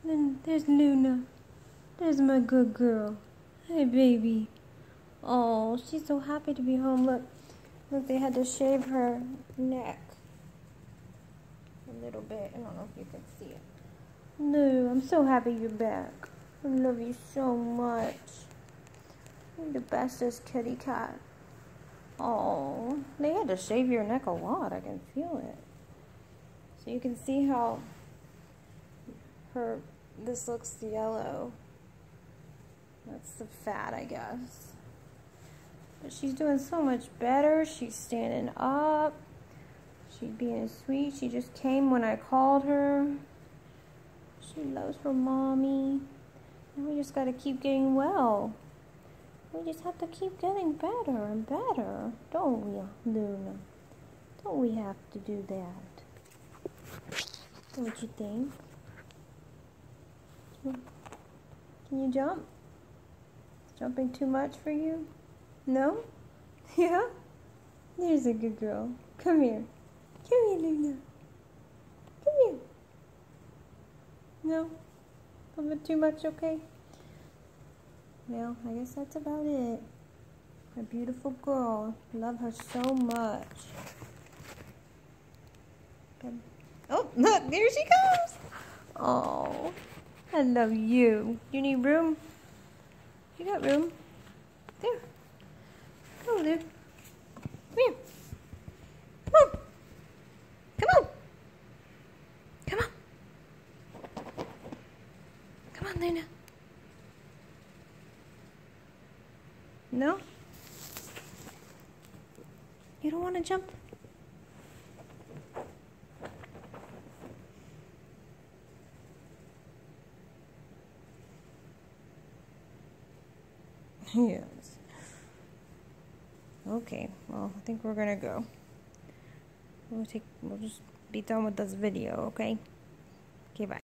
Then there's Luna. There's my good girl. Hey, baby. Oh, she's so happy to be home. Look, they had to shave her neck a little bit. I don't know if you can see it. No, I'm so happy you're back. I love you so much. You're the bestest kitty cat. Oh, they had to shave your neck a lot. I can feel it. So you can see how this looks yellow. That's the fat, I guess. But she's doing so much better. She's standing up. She's being sweet. She just came when I called her. She loves her mommy. And we just gotta keep getting well. We just have to keep getting better and better. Don't we, Luna? Don't we have to do that? Don't you think? Can you jump? Is jumping too much for you? No? Yeah? There's a good girl. Come here. Come here, Luna. Come here. No? A little bit too much, okay? Well, I guess that's about it. My beautiful girl. Love her so much. Oh, look, there she comes. Oh, I love you. You need room? You got room. There. Come on, there. Come here. Come on. Come on. Come on. Come on, Luna. No? You don't want to jump? Yes. Okay, well, I think we're gonna go. We'll just be done with this video, okay? Okay, bye.